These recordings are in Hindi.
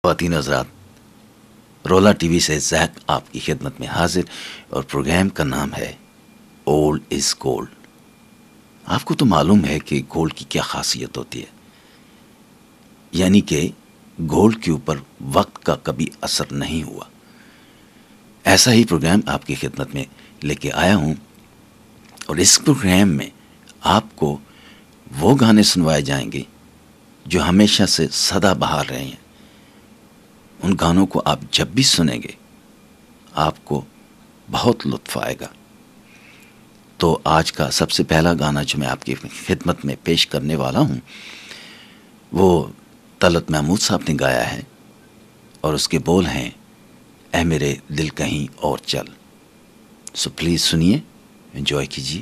ख्वातीन हज़रात, रोला टीवी से जैक आपकी खिदमत में हाजिर और प्रोग्राम का नाम है ओल्ड इज़ गोल्ड। आपको तो मालूम है कि गोल्ड की क्या खासियत होती है, यानी कि गोल्ड के ऊपर वक्त का कभी असर नहीं हुआ। ऐसा ही प्रोग्राम आपकी खिदमत में लेके आया हूँ और इस प्रोग्राम में आपको वो गाने सुनवाए जाएंगे जो हमेशा से सदाबहार रहे हैं। उन गानों को आप जब भी सुनेंगे आपको बहुत लुत्फ़ आएगा। तो आज का सबसे पहला गाना जो मैं आपकी खिदमत में पेश करने वाला हूँ वो तलत महमूद साहब ने गाया है और उसके बोल हैं, ऐ मेरे दिल कहीं और चल। सो प्लीज़ सुनिए, एंजॉय कीजिए।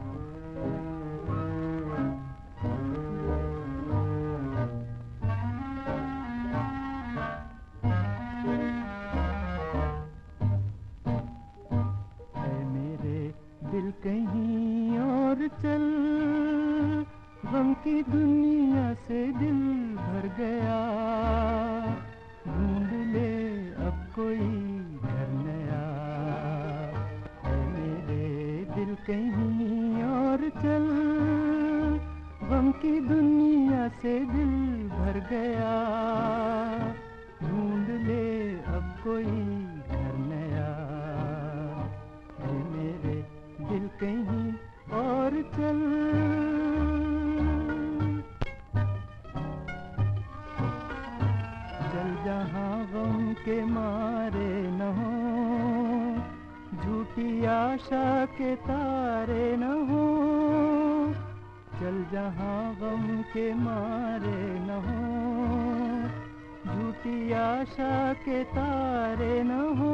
कहीं और चल, गम की दुनिया से दिल भर गया, ढूंढ ले अब कोई घर नया। ऐ मेरे दिल कहीं और चल, गम की दुनिया से दिल भर गया, ढूंढ ले अब कोई घर नया। ऐ मेरे दिल कहीं और चल। चल जहाँ गम के मारे न हो, झूठी आशा के तारे न हो। चल जहाँ गम के मारे न हो, झूठी आशा के तारे न हो।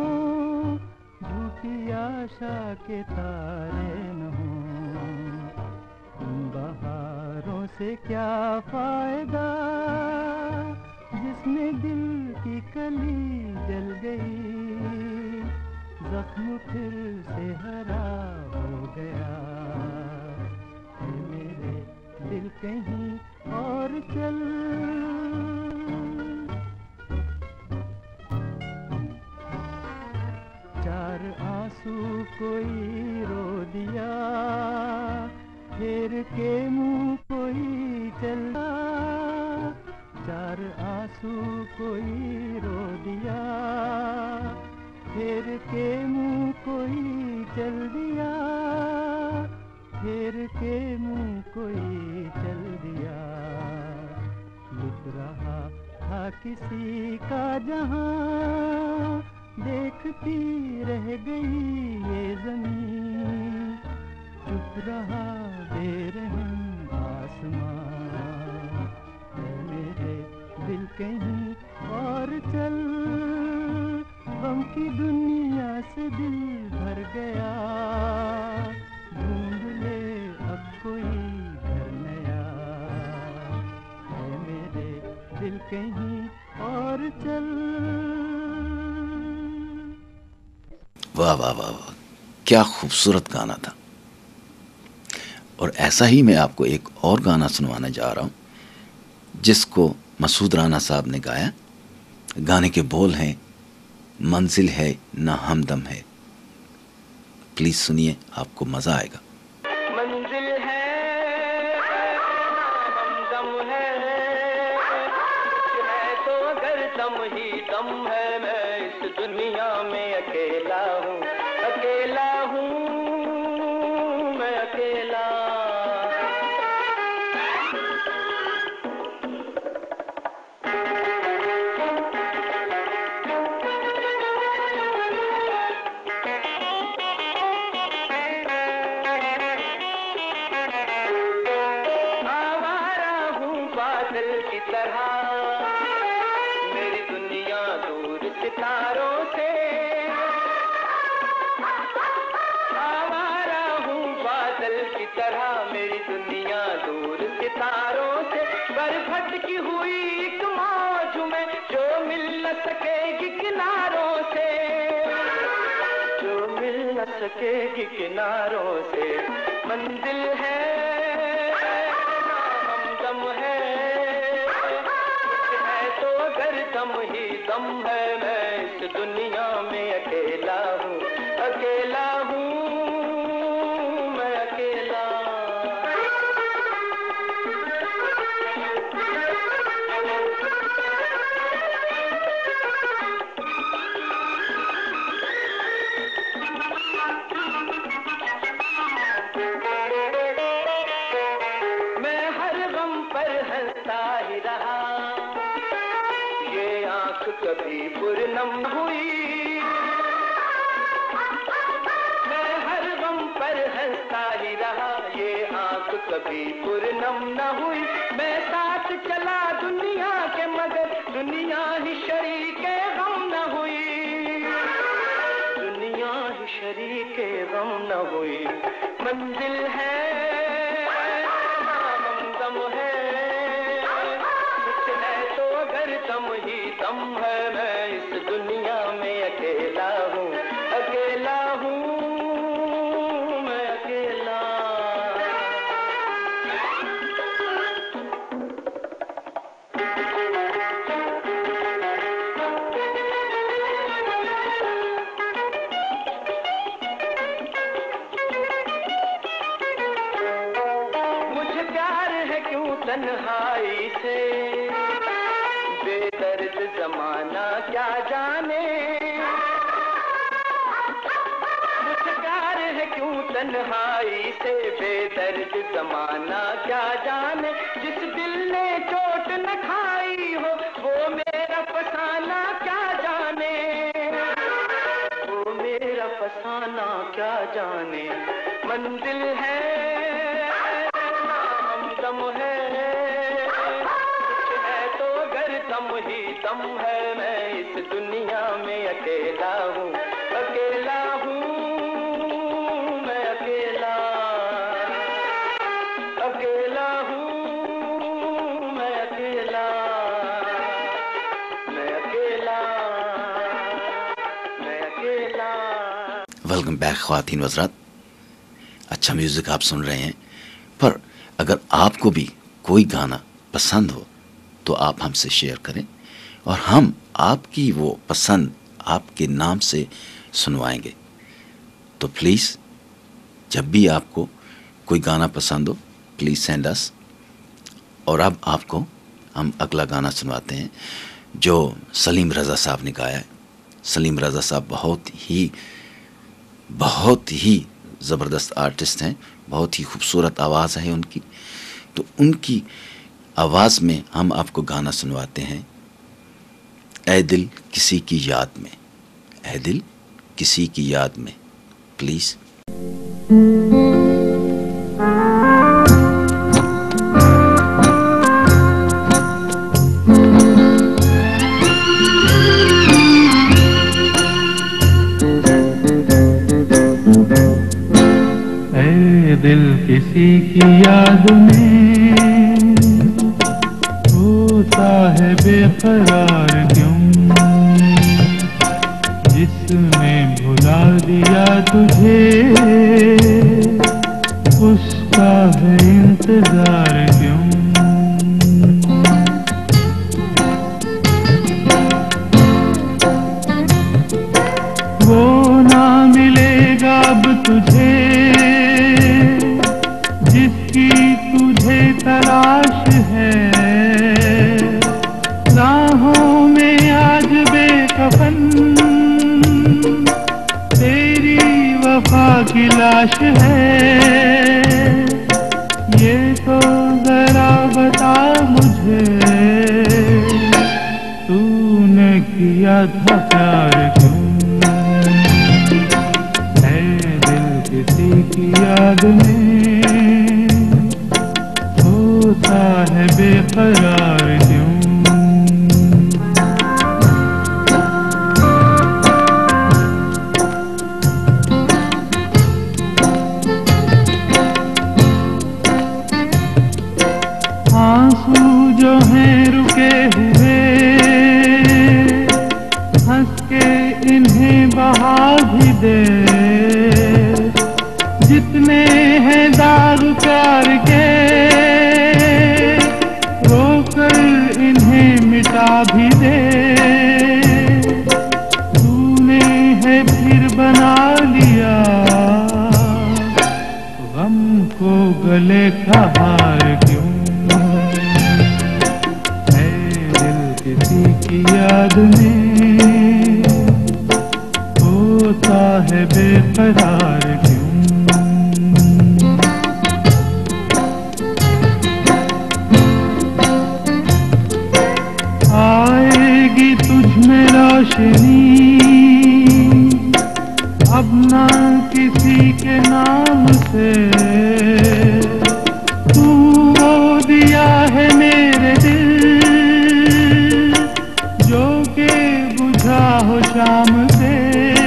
झूठी आशा के तारे न हो। इन बहारों से क्या फायदा जिसमें दिल की कली जल गई, जख्म फिर से हरा हो गया। ऐ मेरे दिल कहीं और चल। चार आंसू कोई रो दिया, फेर के मुंह कोई चला। चार आंसू कोई रो दिया, फेर के मुंह कोई चल दिया। फेर के मुंह कोई चल दिया। लुट रहा था किसी का जहां, देखती रह गई ये ज़मीन। चुप रहा बेरहम आसमां। ऐ मेरे दिल कहीं और चल, गम की दुनिया से दिल भर गया, ढूंढ ले अब कोई घर नया। ऐ मेरे दिल कहीं और चल। वाह वाह वाह वाह, क्या खूबसूरत गाना था। और ऐसा ही मैं आपको एक और गाना सुनवाने जा रहा हूँ जिसको मसूद राना साहब ने गाया। गाने के बोल हैं, मंजिल है ना हमदम है। प्लीज़ सुनिए, आपको मज़ा आएगा। मंजिल है हमदम है तो अगर दम ही दम है। मैं इस दुनिया में अकेला हूँ, अकेला हूँ, मैं अकेला। आवारा हूँ बादल की तरह, मेरी दुनिया दूर सितारों से। आवारा हूँ बादल की तरह, मेरी दुनिया दूर सितारों से। पर भटकी हुई एक मौज में जो मिल न सकेगी किनारों से, जो मिल न सकेगी किनारों से। मंजिल है ना हमदम है तो अगर अगर दम ही दम है, मैं इस दुनिया में अकेला हूँ, अकेला हूँ, मैं अकेला। मैं हर गम पर हंसता ही रहा, ये आंख कभी पुरनम हुई। मैं हर गम पर हंसता ही रहा, ये आंख कभी पुरनम न हुई। मैं साथ चला दुनिया के मगर दुनिया ही शरीके गम न हुई, दुनिया ही शरीके गम न हुई। मंजिल है हमदम है, कुछ है तो अगर दम ही दम है, मैं इस दुनिया में अकेला हूँ, अकेला हूँ, मैं अकेला। मुझे प्यार है क्यों तन्हाई से, बेदर्द जमाना क्या जाने। मुझे प्यार है क्यों तन्हाई से, बेदर्द जमाना क्या जाने। जिस दिल ने चोट न खाई हो, वो मेरा फसाना क्या जाने, वो मेरा फसाना क्या जाने। मंजिल है हमदम है, कुछ है तो अगर दम ही दम है, मैं इस दुनिया में अकेला हूँ, अकेला हूँ, मैं अकेला, अकेला हूँ, मैं अकेला, मैं अकेला, मैं अकेला। वेलकम बैक ख्वातीन हज़रात। अच्छा म्यूज़िक आप सुन रहे हैं, पर अगर आपको भी कोई गाना पसंद हो तो आप हमसे शेयर करें और हम आपकी वो पसंद आपके नाम से सुनवाएंगे। तो प्लीज़ जब भी आपको कोई गाना पसंद हो, प्लीज़ सेंड अस। और अब आपको हम अगला गाना सुनवाते हैं जो सलीम रज़ा साहब ने गाया है। सलीम रज़ा साहब बहुत ही ज़बरदस्त आर्टिस्ट हैं, बहुत ही खूबसूरत आवाज़ है उनकी। तो उनकी आवाज़ में हम आपको गाना सुनवाते हैं, ऐ दिल किसी की याद में, ऐ दिल किसी की याद में। प्लीज़। दिल किसी की याद में होता है बेकरार क्यों, जिसमें भुला दिया तुझे उसका है इंतजार क्यों। वो ना मिलेगा अब तुझे जिसकी तुझे तलाश है, राहों में आज बेकफन तेरी वफा की लाश है। ये तो जरा बता मुझे, तूने किया था प्यार क्यों, है दिल किसी की याद में होता है बेकरार क्यों। आंसू जो हैं रुके हुए हंस के इन्हें बहा भी दे, जितने हैं दाग प्यार के रोकर इन्हें मिटा भी दे। की याद में होता है बेकरार क्यों? आएगी तुझ में रोशनी अब ना किसी के नाम से, तू वो दिया है मेरे दिल जो के बुझा हो शाम से।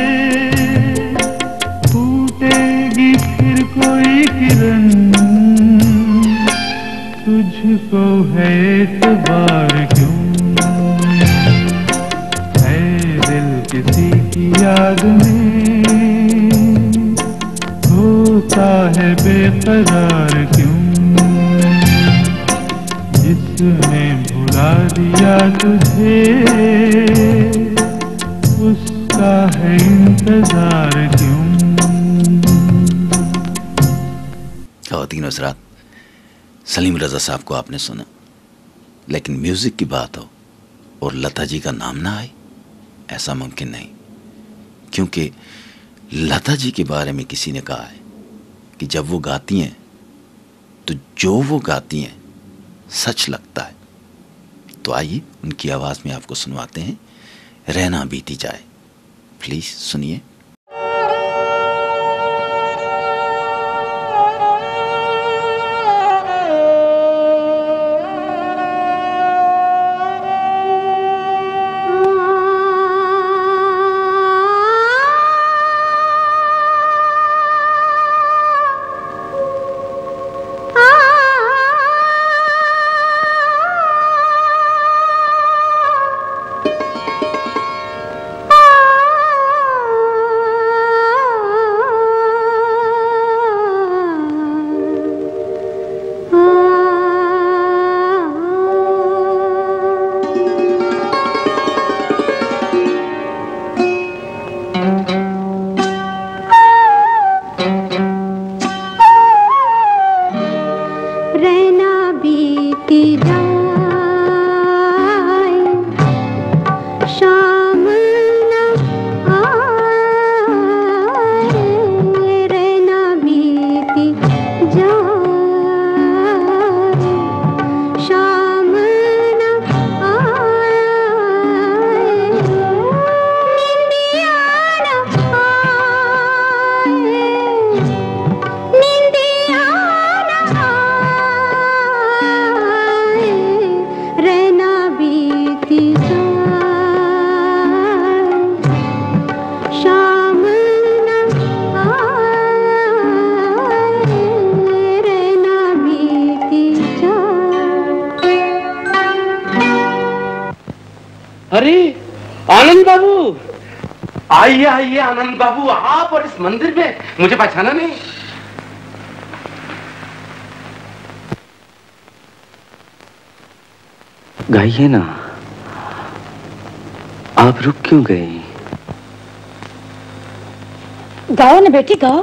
फूटेगी फिर कोई किरण तुझको है एतबार क्यों? है दिल किसी की याद में होता है बेकरार क्यों? जिसने भुला दिया तुझे उसका है इंतजार क्यों? खवातीन और हज़रात, सलीम रज़ा साहब को आपने सुना, लेकिन म्यूज़िक की बात हो और लता जी का नाम ना आए, ऐसा मुमकिन नहीं। क्योंकि लता जी के बारे में किसी ने कहा है कि जब वो गाती हैं तो जो वो गाती हैं सच लगता है। तो आइए उनकी आवाज़ में आपको सुनवाते हैं रहना बीती जाए। प्लीज़ सुनिए। अरे आनंद बाबू, आइए आइए आनंद बाबू, आप और इस मंदिर में मुझे पहचाना नहीं? गाइए ना, आप रुक क्यों गई? गाओ ना बेटी, गाओ।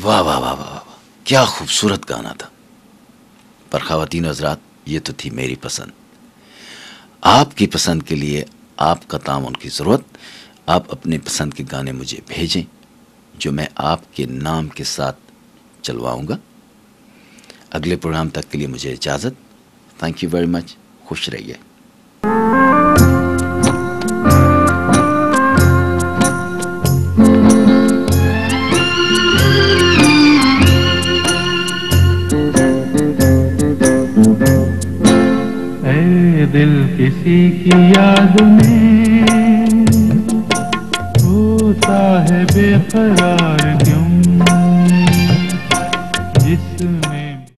वाह वाह वाह वाह वाह, क्या खूबसूरत गाना था। पर ख़वातीन हज़रात, ये तो थी मेरी पसंद। आपकी पसंद के लिए आपका ताउन की ज़रूरत। आप अपने पसंद के गाने मुझे भेजें जो मैं आपके नाम के साथ चलवाऊँगा। अगले प्रोग्राम तक के लिए मुझे इजाज़त। Thank you very much. खुश रहिए। ऐ दिल किसी की याद में होता है बेकरार,